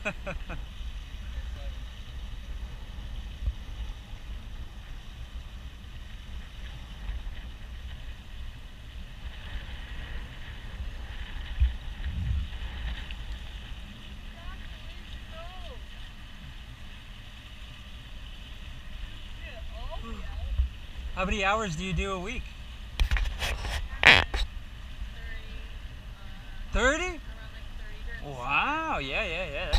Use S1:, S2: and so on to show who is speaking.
S1: How many hours do you do a week? 30? Wow, yeah, yeah, yeah.